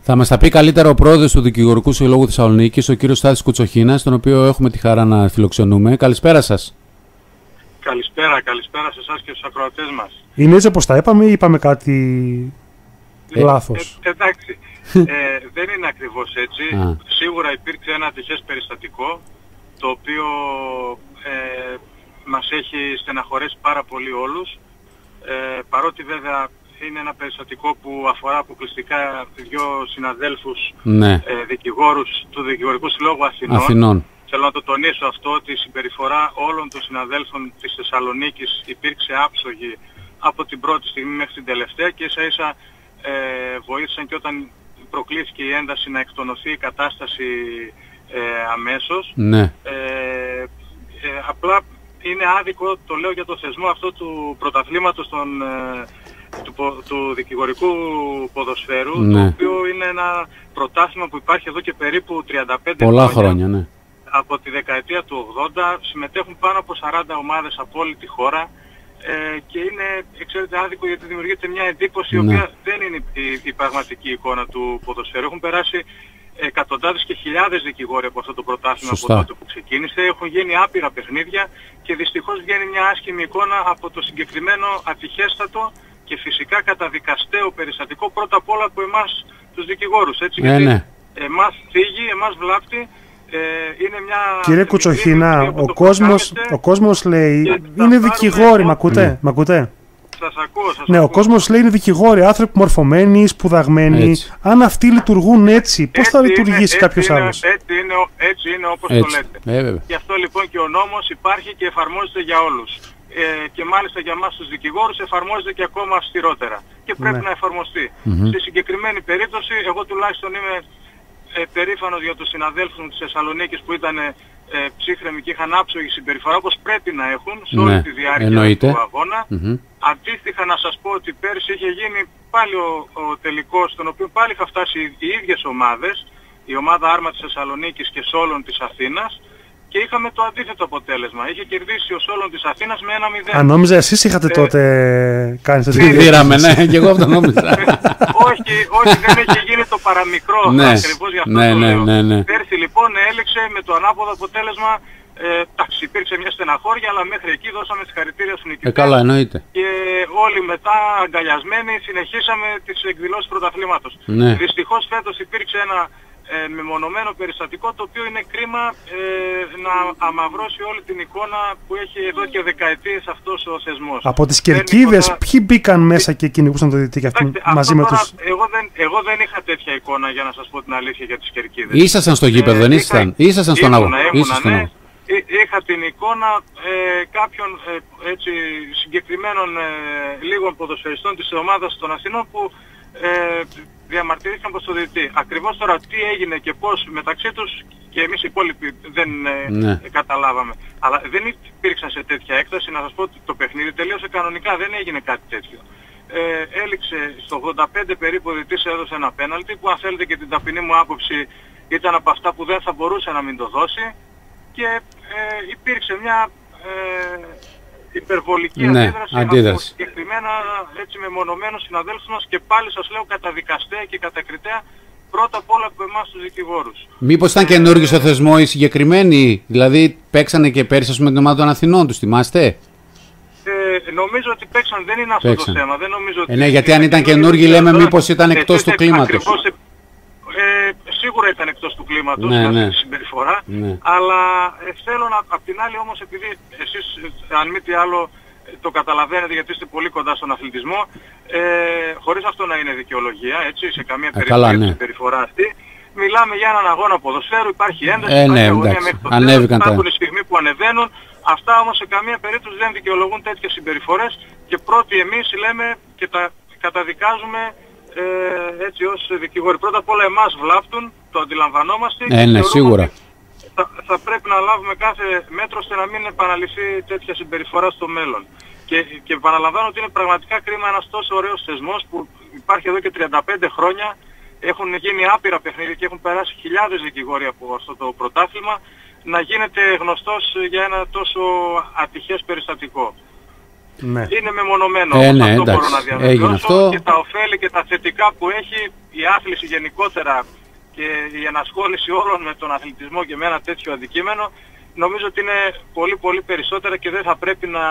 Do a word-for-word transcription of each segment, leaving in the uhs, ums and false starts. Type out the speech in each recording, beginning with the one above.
Θα μας τα πει καλύτερα ο πρόεδρος του Δικηγορικού Συλλόγου Θεσσαλονίκης, ο κύριος Στάθης Κουτσοχίνας, τον οποίο έχουμε τη χαρά να φιλοξενούμε. Καλησπέρα σας. Καλησπέρα, καλησπέρα σε εσάς και στους ακροατές μας. Είναι έτσι όπως τα είπαμε ή είπαμε κάτι ε, λάθος? Ε, εντάξει, ε, δεν είναι ακριβώς έτσι. Α. Σίγουρα υπήρξε ένα ατυχές περιστατικό, το οποίο ε, μας έχει στεναχωρέσει πάρα πολύ όλους. Ε, παρότι βέβαια είναι ένα περιστατικό που αφορά αποκλειστικά δύο συναδέλφους, ναι. ε, δικηγόρους του Δικηγορικού Συλλόγου Αθηνών. Αθηνών. Θέλω να το τονίσω αυτό, ότι η συμπεριφορά όλων των συναδέλφων της Θεσσαλονίκης υπήρξε άψογη από την πρώτη στιγμή μέχρι την τελευταία και ίσα ίσα ε, βοήθησαν και όταν προκλήθηκε η ένταση να εκτονωθεί η κατάσταση ε, αμέσως. Ναι. Ε, ε, απλά είναι άδικο, το λέω για το θεσμό αυτό του πρωταθλήματος των, ε, του, του δικηγορικού ποδοσφαίρου, ναι. το οποίο είναι ένα πρωτάθλημα που υπάρχει εδώ και περίπου τριάντα πέντε πολλά χρόνια. χρόνια, ναι. Από τη δεκαετία του ογδόντα συμμετέχουν πάνω από σαράντα ομάδες από όλη τη χώρα ε, και είναι, ξέρετε, άδικο γιατί δημιουργείται μια εντύπωση η ναι. οποία δεν είναι η, η πραγματική εικόνα του ποδοσφαίρου. Έχουν περάσει εκατοντάδες και χιλιάδες δικηγόροι από αυτό το πρωτάθλημα από τότε που ξεκίνησε. Έχουν γίνει άπειρα παιχνίδια και δυστυχώς βγαίνει μια άσχημη εικόνα από το συγκεκριμένο ατυχέστατο και φυσικά καταδικαστέο περιστατικό πρώτα απ' όλα από εμάς τους δικηγόρους. Έτσι, ε, γιατί ναι. εμάς θίγει, εμάς βλάπτει. Ε, είναι μια Κύριε Κουτσοχίνα, ο κόσμος, ο κόσμος λέει είναι δικηγόροι, μ' ακούτε, μ' ακούτε? Σας ακούω, σας ναι, ακούω. ο κόσμος λέει είναι δικηγόροι, άνθρωποι μορφωμένοι, σπουδαγμένοι. Έτσι. Αν αυτοί λειτουργούν έτσι, πώς θα λειτουργήσει κάποιος είναι, άλλος? Έτσι είναι, έτσι είναι όπως έτσι. το λέτε. Ε, βέβαια. Γι' αυτό λοιπόν και ο νόμος υπάρχει και εφαρμόζεται για όλους. Ε, και μάλιστα για εμάς τους δικηγόρους εφαρμόζεται και ακόμα αυστηρότερα. Και πρέπει ναι. να εφαρμοστεί. Mm-hmm. Στη συγκεκριμένη περίπτωση, εγώ τουλάχιστον είμαι ε, περήφανος για τους συναδέλφους μου της Θεσσαλονίκης που ήταν ε, ψύχρεμοι και είχαν άψογη συμπεριφορά όπως πρέπει να έχουν σε όλη ναι. τη διάρκεια Εννοείται. του αγώνα. Mm-hmm. Αντίστοιχα να σας πω ότι πέρσι είχε γίνει πάλι ο, ο τελικός, στον οποίο πάλι είχα φτάσει οι ίδιες ομάδες, η ομάδα Άρμα της Θεσσαλονίκης και Σόλων της Αθήνας, και είχαμε το αντίθετο αποτέλεσμα. Είχε κερδίσει ο Σόλων της Αθήνας με ένα μηδέν. Αν νόμιζα εσείς είχατε ε, τότε κάνει το τι δίραμε, ναι, και εγώ αυτό νόμιζα. όχι, όχι, δεν είχε γίνει το παραμικρό, ναι. ακριβώς γι' αυτό ναι, το ναι, λέω. Ναι, ναι. Πέρσι λοιπόν έλεξε με το ανάποδο αποτέλεσμα. Ε, εντάξει, υπήρξε μια στεναχώρια, αλλά μέχρι εκεί δώσαμε συγχαρητήρια στους νικητές. Ε, καλά, εννοείται. Και όλοι μετά αγκαλιασμένοι συνεχίσαμε τις εκδηλώσεις πρωταθλήματος. Ναι. Δυστυχώς φέτος υπήρξε ένα ε, μεμονωμένο περιστατικό, το οποίο είναι κρίμα ε, να αμαυρώσει όλη την εικόνα που έχει εδώ και δεκαετίες αυτός ο θεσμός. Από τις κερκίδες, ποτέ... ποιοι μπήκαν μέσα και κυνηγούσαν το δυτή και αυτοί μαζί με τώρα, τους... Εγώ δεν, εγώ δεν είχα τέτοια εικόνα, για να σας πω την αλήθεια, για τις κερκίδες. Ήσασταν στο γήπεδο, ε, δεν ήσασταν? Ήσασταν στον αγώνα? Ναι. Είχα την εικόνα ε, κάποιων ε, έτσι, συγκεκριμένων ε, λίγων ποδοσφαιριστών της ομάδας των Αθηνών που ε, διαμαρτυρήθηκαν προς το διαιτητή. Ακριβώς τώρα τι έγινε και πώς μεταξύ τους και εμείς οι υπόλοιποι δεν ε, ναι. καταλάβαμε. Αλλά δεν υπήρξαν σε τέτοια έκταση. Να σας πω ότι το παιχνίδι τελείωσε κανονικά, δεν έγινε κάτι τέτοιο. Ε, έληξε στο ογδόντα πέντε περίπου, ο διαιτητής έδωσε ένα πέναλτι που, αν θέλετε και την ταπεινή μου άποψη, ήταν από αυτά που δεν θα μπορούσε να μην το δώσει. Και ε, υπήρξε μια ε, υπερβολική ναι, αντίδραση, αντίδραση από συγκεκριμένα έτσι μεμονωμένους συναδέλφους μας και πάλι σας λέω καταδικαστέα και κατακριτέα πρώτα απ' όλα από εμάς τους δικηγόρους. Μήπως ήταν ε, καινούργιος ο θεσμός οι συγκεκριμένοι, δηλαδή παίξανε και πέρσι ας πούμε την ομάδα των Αθηνών, τους θυμάστε? Ε, νομίζω ότι παίξαν, δεν είναι αυτό παίξαν. Το θέμα. Δεν νομίζω ότι ε, ναι, γιατί αν ήταν καινούργοι λέμε μήπως ήταν εκτός του κλίματος. Ε, σίγουρα ήταν εκτός του κλίματος ναι, αυτή ναι. τη συμπεριφορά, ναι. Αλλά ε, θέλω να, απ' την άλλη όμως, επειδή εσείς αν μη τι άλλο το καταλαβαίνετε γιατί είστε πολύ κοντά στον αθλητισμό, ε, χωρίς αυτό να είναι δικαιολογία, έτσι, σε καμία περίπτωση για τη συμπεριφορά αυτή, μιλάμε για έναν αγώνα ποδοσφαίρου, υπάρχει ένταση, ε, υπάρχει ναι, αγωνία μέχρι το τέλος, υπάρχουν οι στιγμοί που ανεβαίνουν, αυτά όμως σε καμία περίπτωση δεν δικαιολογούν τέτοιες συμπεριφορές και πρώτοι εμείς λέμε και τα καταδικάζουμε. Ε, έτσι ως δικηγόροι. Πρώτα απ' όλα εμάς βλάπτουν, το αντιλαμβανόμαστε ε, ναι, σίγουρα. Θα, θα πρέπει να λάβουμε κάθε μέτρο ώστε να μην επαναληφθεί τέτοια συμπεριφορά στο μέλλον. Και, και επαναλαμβάνω ότι είναι πραγματικά κρίμα ένας τόσο ωραίος θεσμός που υπάρχει εδώ και τριάντα πέντε χρόνια, έχουν γίνει άπειρα παιχνίδια και έχουν περάσει χιλιάδες δικηγόροι από αυτό το πρωτάθλημα, να γίνεται γνωστός για ένα τόσο ατυχές περιστατικό. ναι. είναι μεμονωμένο. Ε, ναι, αυτό εντάξει, μπορώ να διαβεβαιώσω αυτό... και τα ωφέλη και τα θετικά που έχει η άθληση γενικότερα και η ενασχόληση όλων με τον αθλητισμό και με ένα τέτοιο αντικείμενο, νομίζω ότι είναι πολύ πολύ περισσότερα και δεν θα πρέπει να,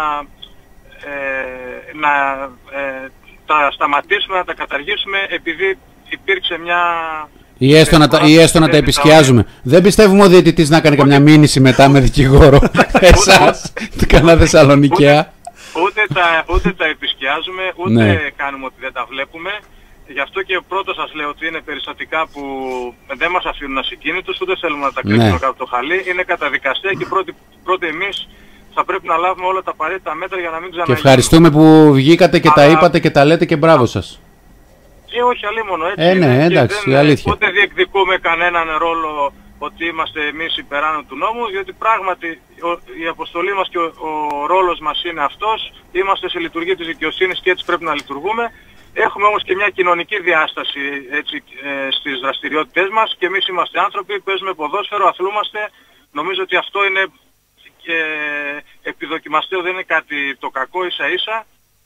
ε, να ε, τα σταματήσουμε, να τα καταργήσουμε επειδή υπήρξε μια... Ή έστω, να τα, ή έστω να τα επισκιάζουμε. Δεν πιστεύουμε ο διαιτητής να κάνει καμιά μήνυση μετά με δικηγόρο εσάς, κανένα Θεσσαλονικιά. Ούτε τα, ούτε τα επισκιάζουμε, ούτε ναι. κάνουμε ότι δεν τα βλέπουμε. Γι' αυτό και πρώτο σας λέω ότι είναι περιστατικά που δεν μας αφήνουν ασυγκίνητους, ούτε θέλουμε να τα κρίνουμε ναι. κάτω από το χαλί. Είναι καταδικαστέα και πρώτοι, πρώτοι εμείς θα πρέπει να λάβουμε όλα τα απαραίτητα μέτρα για να μην ξαναγίνουμε. Και ευχαριστούμε που βγήκατε και Αλλά... τα είπατε και τα λέτε και μπράβο σας. Και όχι αλίμονο, έτσι. Ε, ναι, εντάξει, δεν, η αλήθεια. Ούτε διεκδικούμε κανέναν ρόλο ότι είμαστε εμείς υπεράνω του νόμου, διότι πράγματι ο, η αποστολή μας και ο, ο ρόλος μας είναι αυτός. Είμαστε σε λειτουργία της δικαιοσύνης και έτσι πρέπει να λειτουργούμε. Έχουμε όμως και μια κοινωνική διάσταση έτσι, ε, στις δραστηριότητες μας και εμείς είμαστε άνθρωποι, παίζουμε ποδόσφαιρο, αθλούμαστε. Νομίζω ότι αυτό είναι και επιδοκιμαστέο, δεν είναι κάτι το κακό ίσα ίσα.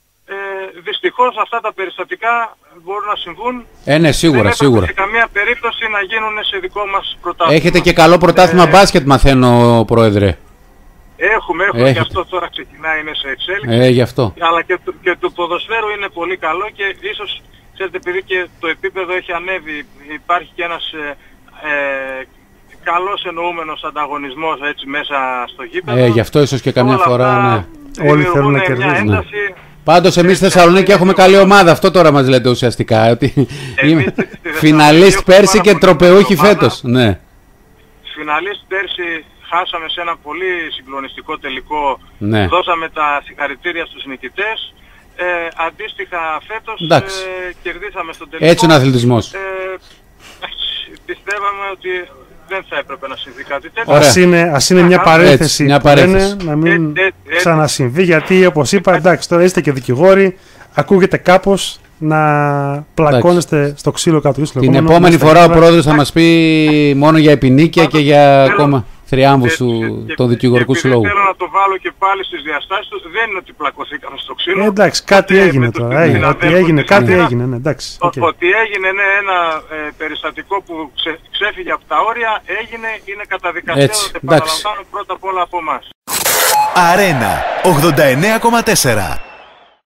Ε, δυστυχώς αυτά τα περιστατικά μπορούν να συμβούν. Ε, ναι, σίγουρα, δεν σίγουρα. Σε καμία περίπτωση να γίνουν σε δικό μας πρωτάθλημα. Έχετε και καλό πρωτάθλημα ε, μπάσκετ, μαθαίνω, Πρόεδρε. Έχουμε, έχουμε Έχετε. Και αυτό τώρα ξεκινάει, είναι σε εξέλιξη. Ε, γι' αυτό. Αλλά και, και του ποδοσφαίρου είναι πολύ καλό και ίσως, ξέρετε, επειδή και το επίπεδο έχει ανέβει, υπάρχει και ένας ε, ε, καλός εννοούμενος ανταγωνισμός έτσι μέσα στο γήπεδο. Ε, γι' αυτό ίσως και καμιά φορά, ναι. Όλοι θέλουν να κερδίσουν. Ναι. Πάντως εμείς στη Θεσσαλονίκη έχουμε καλή ομάδα, αυτό τώρα μας λέτε ουσιαστικά. Ότι είμαι φιναλίστ πέρσι και τροπεούχη φέτος. Ναι. Φιναλίστ πέρσι χάσαμε σε ένα πολύ συγκλονιστικό τελικό. Ναι. Δώσαμε τα συγχαρητήρια στους νικητές. Ε, αντίστοιχα φέτος ε, κερδίσαμε στον τελικό. Έτσι είναι ο αθλητισμός. Ε, πιστεύαμε ότι δεν θα έπρεπε να συμβεί κάτι τέτοιο. Ας είναι, ας είναι μια παρένθεση, έτσι, μια παρένθεση. Λένε, να μην ε, ε, ε, ξανασυμβεί, γιατί όπως είπα, εντάξει, τώρα είστε και δικηγόροι, ακούγεται κάπως να πλακώνεστε εντάξει. στο ξύλο κάτω. Την επόμενη φορά ο πρόεδρος θα μας πει μόνο για επινίκεια και για ακόμα θριάμβους του το δικηγορικού συλλόγου. Θέλω να το βάλω και πάλι στις διαστάσεις του, δεν είναι ότι πλακωθήκαμε στο ξύλο. Ε, εντάξει, κάτι ότι έγινε τώρα. Έγινε, ότι έγινε, κάτι έγινε. Ναι, εντάξει, okay. Ότι έγινε ναι, ένα ε, περιστατικό που ξε, ξέφυγε από τα όρια, έγινε, είναι καταδικαστέο, επαναλαμβάνω πρώτα απ' όλα από εμάς. Αρένα ογδόντα εννέα κόμμα τέσσερα